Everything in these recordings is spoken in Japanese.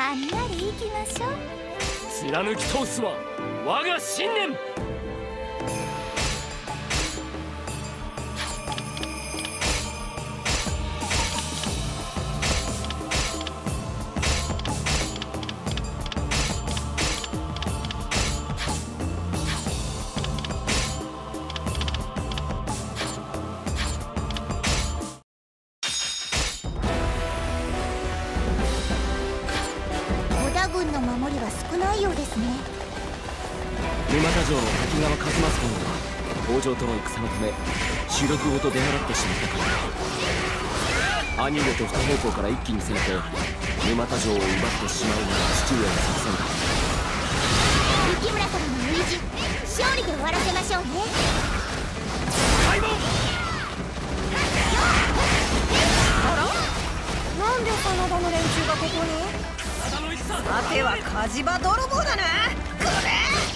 はんなり行きましょう。 貫き通すは我が信念。 軍の守りは少ないようですね。 沼田城の滝川一益公は北条との戦のため主力ごと出払ってしまったから、兄上と二方向から一気に攻めて沼田城を奪ってしまうのが父上の作戦だ。 雪村様の意地、勝利で終わらせましょうね。 開門。 あら、なんで真田の連中がここに？ さては火事場泥棒だな、これ。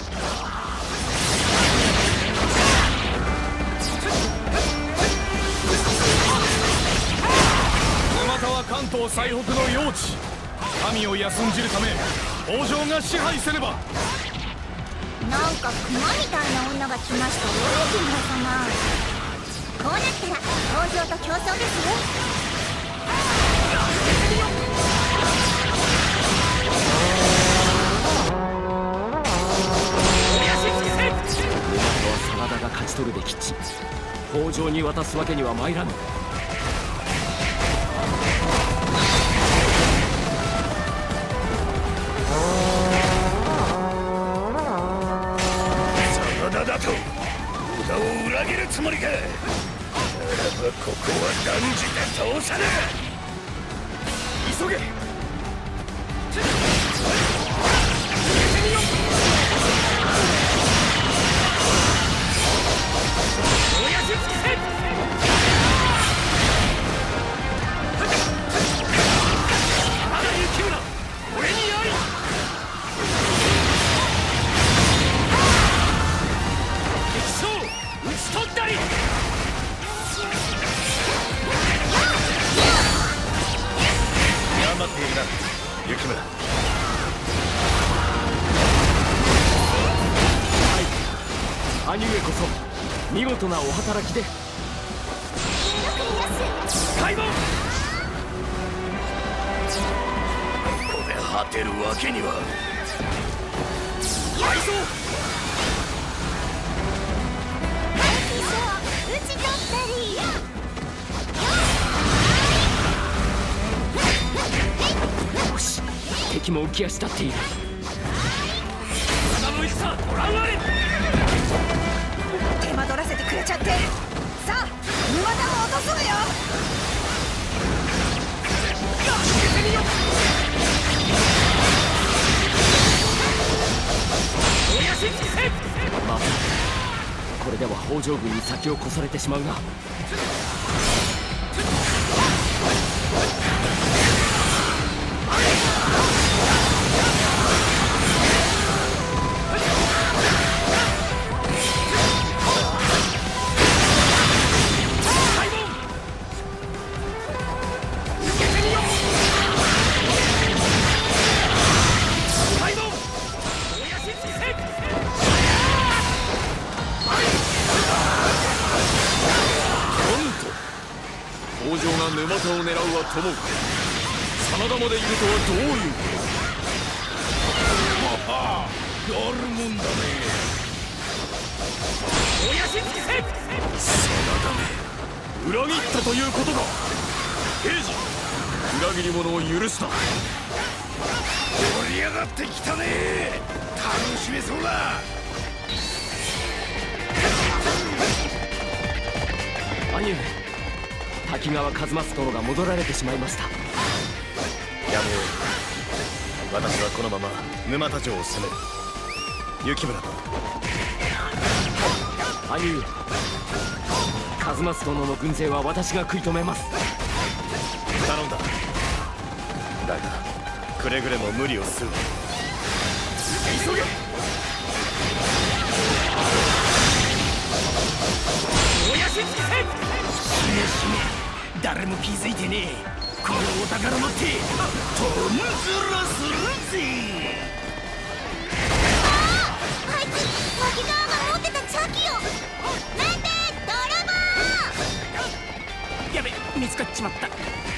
沼田は関東最北の要地、民を休んじるため北条が支配せねば。 なんか熊みたいな女が来ましたよ、雪村様。こうなったら北条と競争ですよ。 真田が勝ち取るべき地、北条に渡すわけには参らぬ。 真田だと織田を裏切るつもりか。ならばここは断じて通さぬ。急げ。待っているな、雪村。 はい、兄上こそ見事なお働きで。 開門。ここで果てるわけには。 敗走。打ち取ったり。 よし、敵も浮き足立っている。 体の戦ご覧あれ。 手間取らせてくれちゃって。さあ沼田も落とそうよ。 まさかこれでは北条軍に先を越されてしまうな。 北条が沼田を狙うはともかく真田までいるとはどういうこと。ははやるもんだね。 おやしつけせ。 真田め裏切ったということか。平次、裏切り者を許した。 盛り上がってきたね。楽しめそうだ。 兄上、滝川一益殿が戻られてしまいました。 やめよう。私はこのまま沼田城を攻める。雪村と兄上、一益殿の軍勢は私が食い止めます。 頼んだ。だがくれぐれも無理をする。急げ。おやしつけせ。しめしめ誰も気づいてねえ。 このお宝の手とんずらするぜ。 あいつ滝川が持ってた茶器を。待て泥棒。 やべ、見つかっちまった。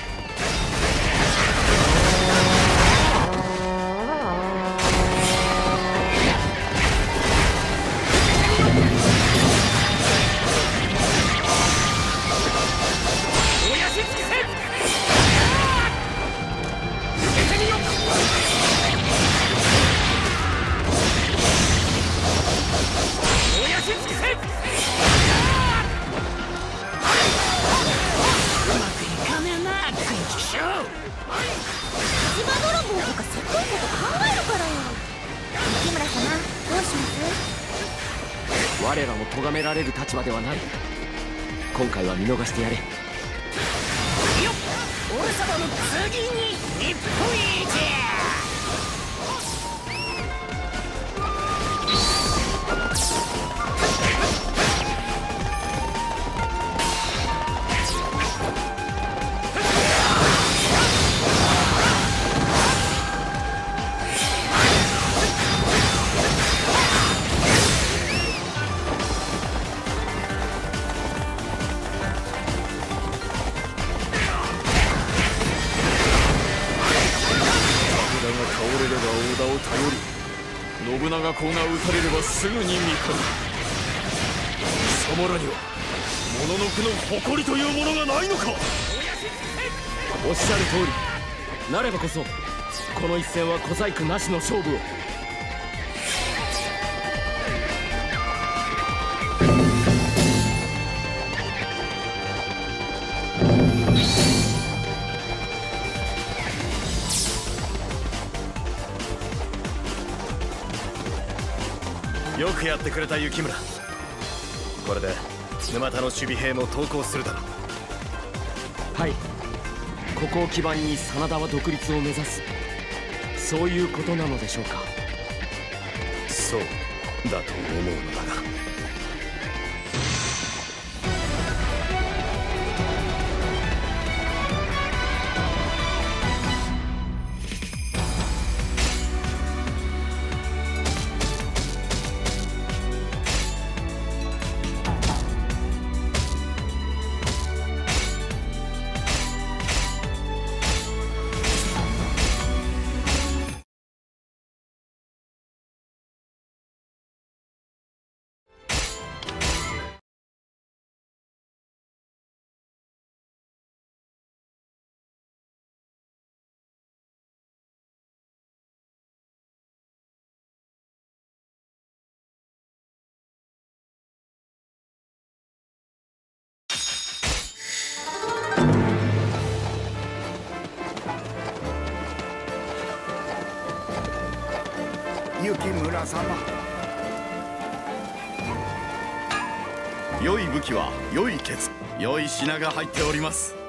我らも咎められる立場ではない。今回は見逃してやれ。よっ、 俺様の次に日本一。 信長公が討たれればすぐに見返る。貴様らにはもののけの誇りというものがないのか。 おっしゃる通り。なればこそこの一戦は小細工なしの勝負を。 よくやってくれた雪村。これで沼田の守備兵も投降するだろう。 はい、ここを基盤に真田は独立を目指す、そういうことなのでしょうか。 そうだと思うのだが。 雪村様、 良い武器は良いケツ、良い品が入っております。